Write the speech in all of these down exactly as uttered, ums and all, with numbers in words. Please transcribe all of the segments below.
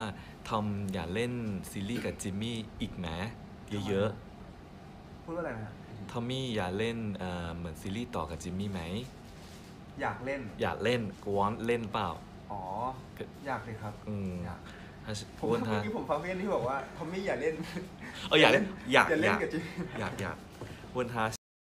ทอมอยากเล่นซีรีส์กับจิมมี่อีกไหมเยอะพูดว่าอะไรนะๆทอมมี่อยากเล่นเอ่อเหมือนซีรีส์ต่อกับจิมมี่ไหมอยากเล่นอยากเล่นกวนเล่นเปล่าอ๋ออยากเลยครับอืมอยาก他是ผม问他เมื่อกี้ผมฟังเพื่อนที่บอกว่าทอมมี่อย่าเล่นเอออยากเล่นอยากอย่าเล่อน ยากกับจิมอยากอยาก问他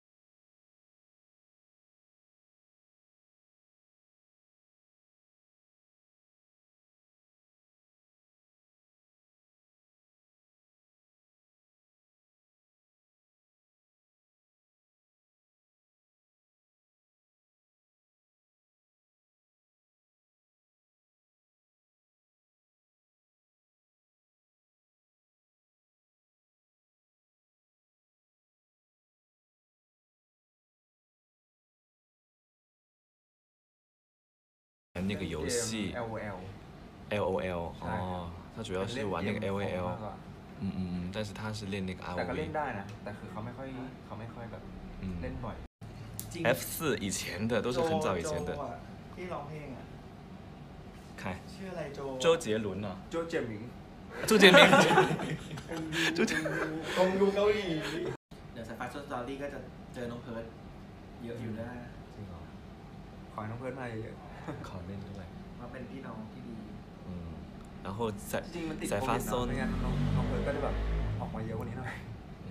那个游戏 L O L L O L 哦他主要是玩那个 L O L 嗯嗯嗯但是他是练那个 R O V แต่ก็เล่นได้นะแต่คือเขาไม่ค่อยเขาไม่ค่อยแบบเล่นบ่อย F 四以前的都是很早以前的ที่ร้องเพลงอ่ะใครชื่ออะไรโจ周杰伦啊โจเจมิง周杰明周杰กงดูเกาหลีเดี๋ยวสายฟ้าสตอรี่ก็จะเจอน้องเพิร์ดเยอะอยู่นะจริงเหรอขอให้น้องเพิร์ดมาเยอะขอเล่นด้วยมาเป็นพี่น้องที่ดีอืม然后在จริงๆมันติด在发松ไม่งั้นน้องน้องเพิร์ดก็จะแบบออกมาเยอะกว่านี้หน่อย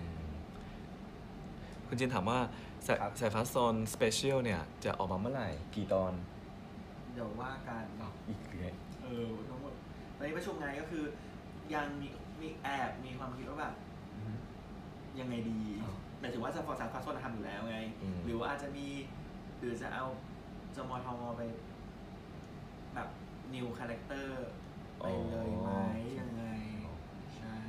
คุณจินถามว่าสายสายฟ้าโซนสเปเชียลเนี่ยจะออกมาเมื่อไหร่กี่ตอนเดี๋ยวว่ากันอีกเลยเออทั้งหมดตอนนี้ประชุมไงก็คือยังมีมีแอบมีความคิดว่าแบบยังไงดีหมายถึงว่าจะฟอร์ซาฟาโซนทำอยู่แล้วไงหรือว่าอาจจะมีหรือจะเอาจมอทมไปแบบนิวคาแรคเตอร์ไปเลยไหมยังไงใช่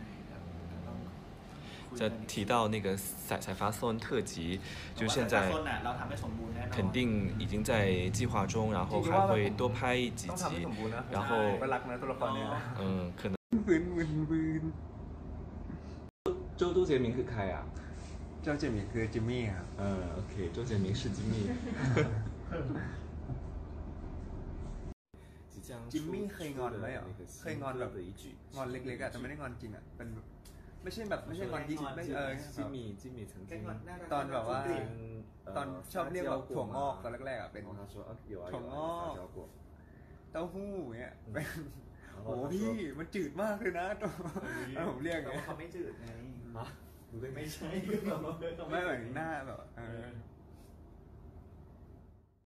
จะ提到那个彩彩发松特辑，就现在肯定已经在计划中，然后还会多拍几集，然后嗯，可能。周周杰明คือใครอ่ะ周杰明คือจิมมี่ครับเออโอเค周杰明是จิมมี่จิมมี่เคยงอนไหมอ่ะเคยงอนแบบงอนเล็กๆอ่ะแต่ไม่ได้งอนจริงอ่ะเป็นไม่ใช่แบบไม่ใช่งอนที่ไม่เออจิมมี่จิมมี่曾经ตอนแบบว่าตอนชอบเรียกแบบถั่วงอกตอนแรกๆอ่ะเป็นถั่วงอกเต้าหู้เงี้ยโอ้พี่มันจืดมากเลยนะตัวผมเรียกไงเขาไม่จืดไงไม่ใช่ไม่เหมือนหน้าแบบเออ